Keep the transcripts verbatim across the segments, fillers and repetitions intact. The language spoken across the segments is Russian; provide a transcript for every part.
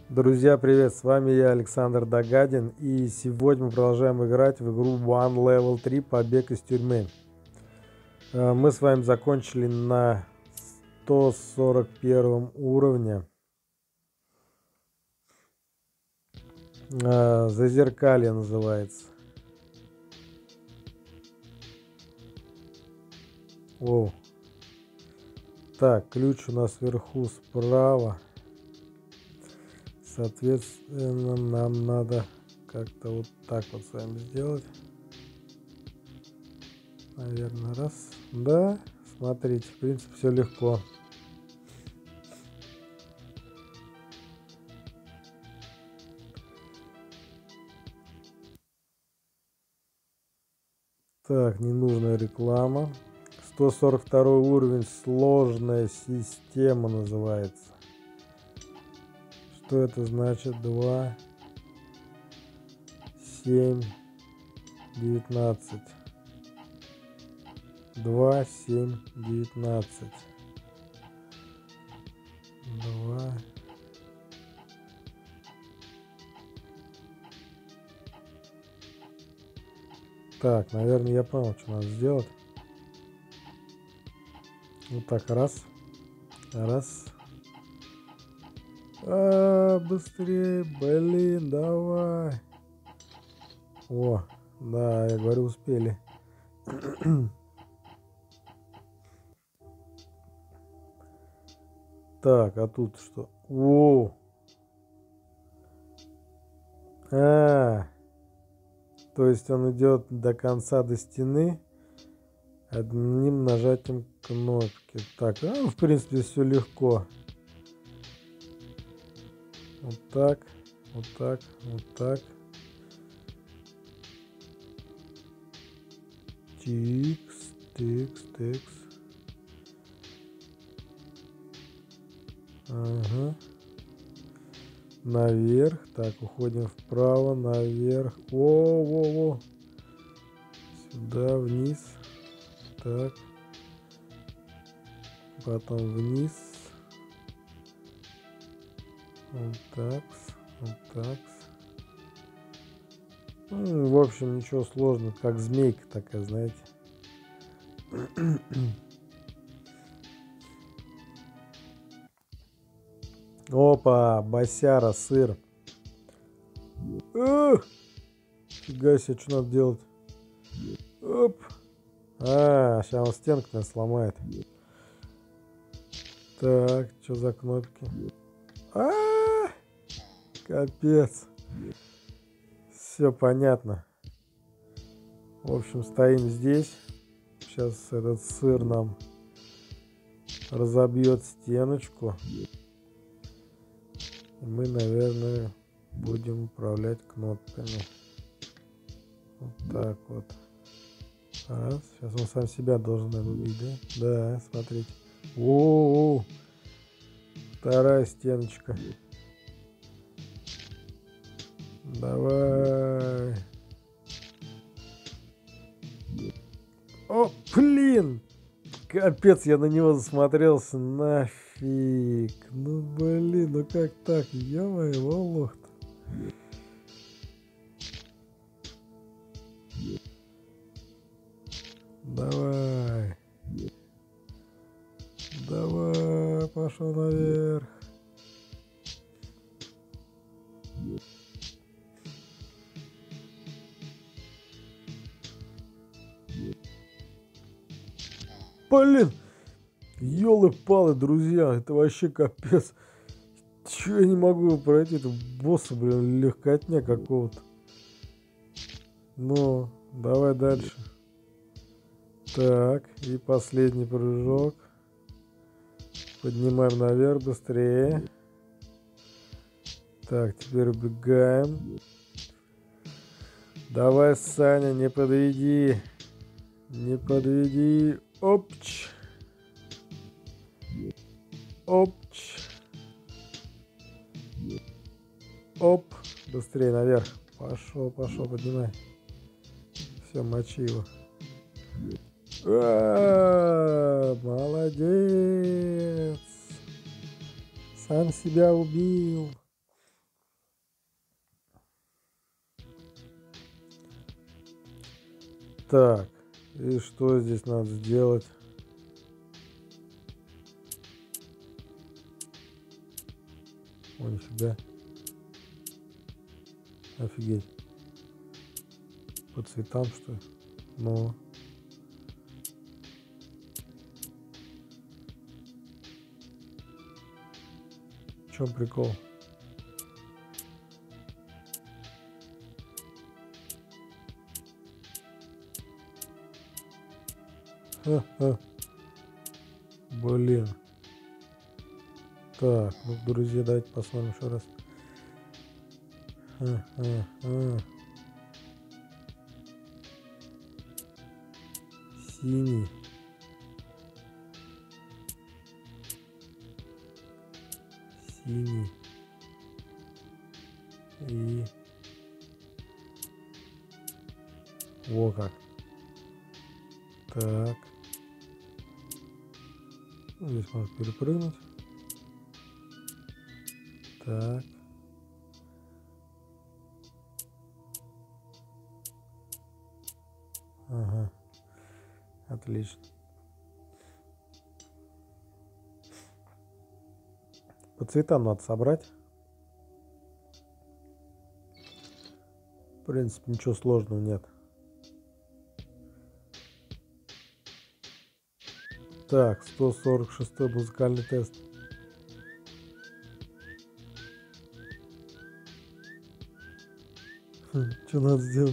Друзья, привет! С вами я, Александр Дагадин, и сегодня мы продолжаем играть в игру One Level три «Побег из тюрьмы». Э, Мы с вами закончили на сто сорок первом уровне. Э, Зазеркалье называется. Воу. Так, ключ у нас вверху справа. Соответственно, нам надо как-то вот так вот с вами сделать. Наверное, раз. Да, смотрите, в принципе, все легко. Так, ненужная реклама. сто сорок второй уровень, сложная система называется. Что это значит? два, семь, девятнадцать. два, семь, девятнадцать. два. Так, наверное, я понял, что надо сделать. Вот так, раз. Раз. А, быстрее, блин, давай. О, да, я говорю, успели. Так, а тут что? О! А, то есть он идет до конца, до стены одним нажатием кнопки. Так, а, в принципе, все легко. Вот так, вот так, вот так. Тикс, тикс, тикс. Ага. Наверх. Так, уходим вправо, наверх. О, во, во. Сюда, вниз. Так. Потом вниз. Вот так. Вот так. Ну, в общем, ничего сложного. Как змейка такая, знаете. Опа, босяра, сыр. Эх, фига себе, что надо делать? Оп. А, сейчас он стенку, наверное, сломает. Так, что за кнопки? А, капец. Все понятно. В общем, стоим здесь. Сейчас этот сыр нам разобьет стеночку. И мы, наверное, будем управлять кнопками. Вот так вот. Раз. Сейчас он сам себя должен, наверное, убить, да? Да, смотрите. О-о-о. Вторая стеночка. Давай. О, блин! Капец, я на него засмотрелся. Нафиг. Ну, блин, ну как так? Ё-моё, лох-то. Давай. Давай, пошел наверх. Блин, ёлы-палы, друзья, это вообще капец. Чё я не могу пройти? Это босса, блин, легкотня какого-то. Ну, давай дальше. Так, и последний прыжок. Поднимаем наверх быстрее. Так, теперь убегаем. Давай, Саня, не подведи. Не подведи. Опч. Опч. Оп. Быстрее наверх. Пошел, пошел, поднимай. Все, мочи его. А, молодец. Сам себя убил. Так, и что здесь надо сделать? О, нифига. Офигеть. По цветам, что ли? Ну. В чем прикол? Ха-ха. Блин. Так, ну, друзья, давайте посмотрим еще раз. Ха-ха-ха. Синий. Синий. И... Во как. Так. Здесь можно перепрыгнуть. Так. Ага. Отлично. По цветам надо собрать. В принципе, ничего сложного нет. Так, сто сорок шестой музыкальный тест. Хм, что надо сделать?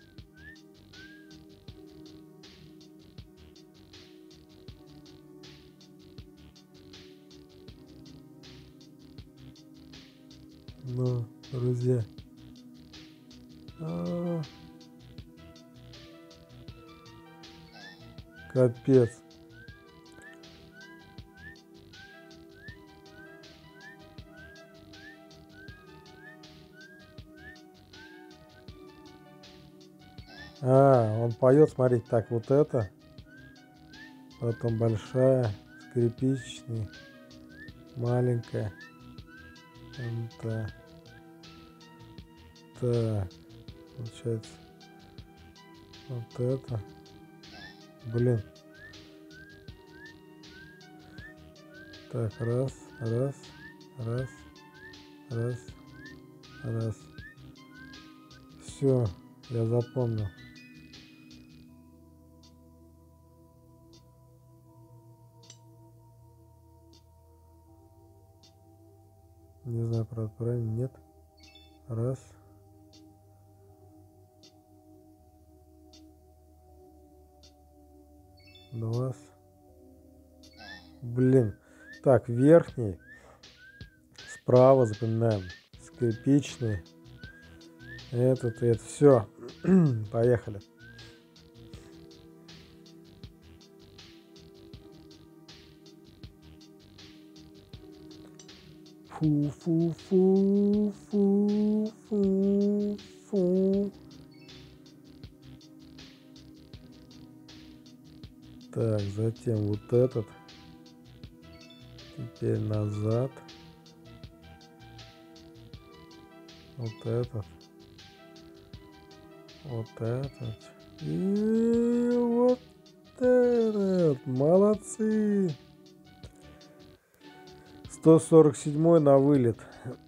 Ну, друзья. А-а-а. Капец. А, он поет, смотрите, так, вот это. Потом большая, скрипичный, маленькая. Это. Так, получается. Вот это. Блин. Так, раз, раз, раз, раз, раз. Все, я запомнил. Не знаю, правда, правильно, нет. Раз. Два. Блин. Так, верхний. Справа запоминаем. Скрипичный. Этот и это. Все. Поехали. Фу-фу-фу-фу-фу-фу. Так, затем вот этот. Теперь назад. Вот этот. Вот этот. И вот этот. Молодцы. сто сорок седьмой на вылет.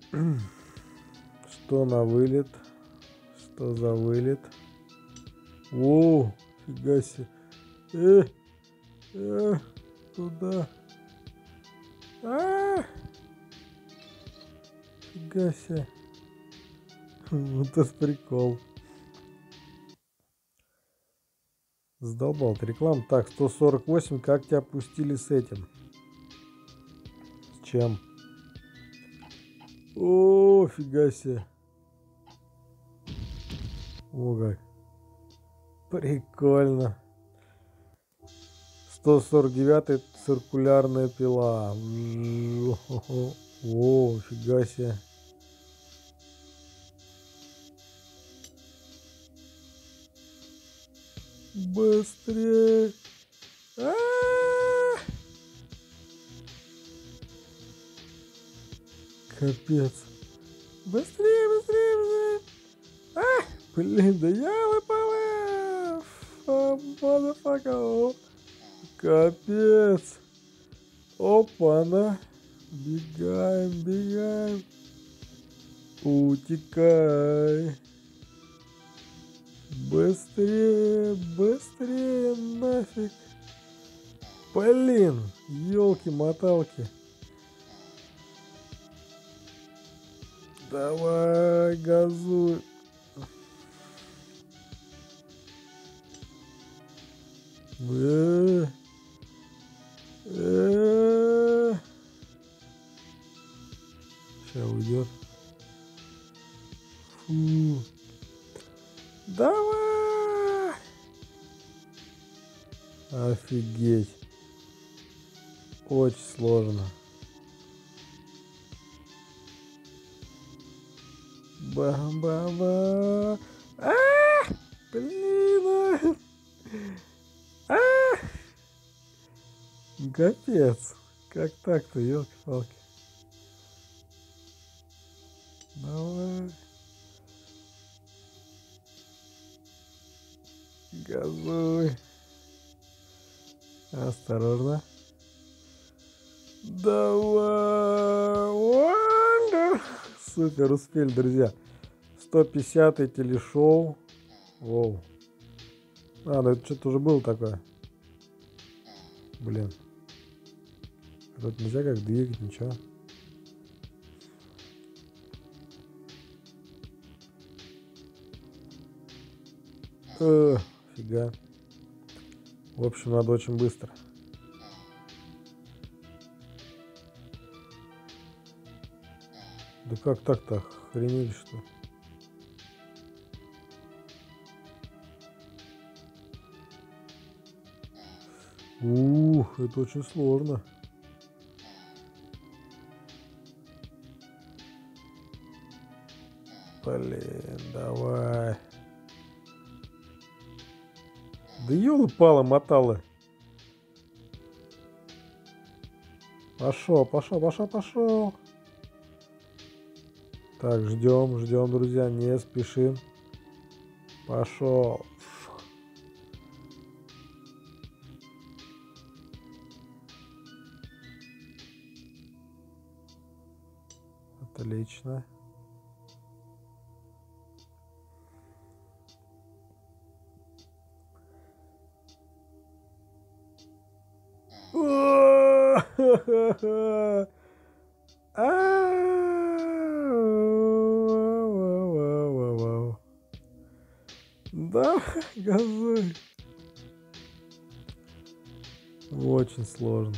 Что на вылет? Что за вылет? О, фига себе. Э, э, туда. А, фига себе. Вот это прикол. Задолбал ты рекламу. Так, сто сорок восемь. Как тебя пустили с этим? С чем? О, фига себе. О, как. Прикольно. сто сорок девятый циркулярная пила. О, фига себе. Быстрее. А-а-а! Капец. Быстрее, быстрее, быстрее. А, блин, да я выпала. Мазафака. О, капец. Опа-на. Бегаем, бегаем. Утекай. Быстрее, быстрее, нафиг. Блин, елки-моталки. Давай, газуй. Э, э. Сейчас уйдет. Фу. Давай. Офигеть. Очень сложно. Ба-ба-ба. А! Блин. А! Капец. Как так-то, елки-палки. Давай. Газуй. Осторожно. Давай. Ванда. Супер, успели, друзья. сто пятидесятое телешоу. Воу. А, да это что-то уже было такое. Блин. Тут нельзя как двигать, ничего. Э, фига. В общем, надо очень быстро. Да как так-то? Охренели, что ли? Ух, это очень сложно. Блин, давай. Да ёлы-палы моталы. Пошел, пошел, пошел, пошел. Так, ждем, ждем, друзья, не спешим. Пошел. Отлично. Да, газуй. Очень сложно.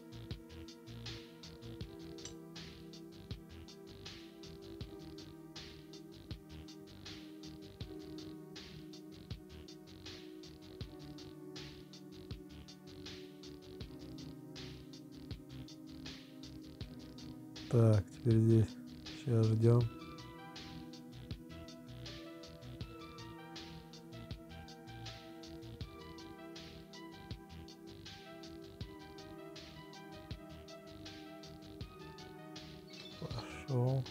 Так, теперь здесь. Сейчас ждем. Пошел.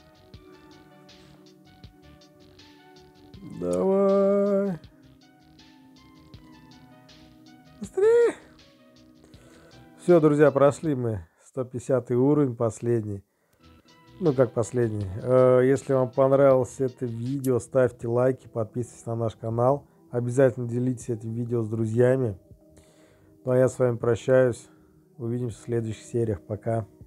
Давай. Быстрее. Все, друзья, прошли мы сто пятидесятый уровень, последний. Ну, как последний. Если вам понравилось это видео, ставьте лайки, подписывайтесь на наш канал. Обязательно делитесь этим видео с друзьями. Ну, а я с вами прощаюсь. Увидимся в следующих сериях. Пока.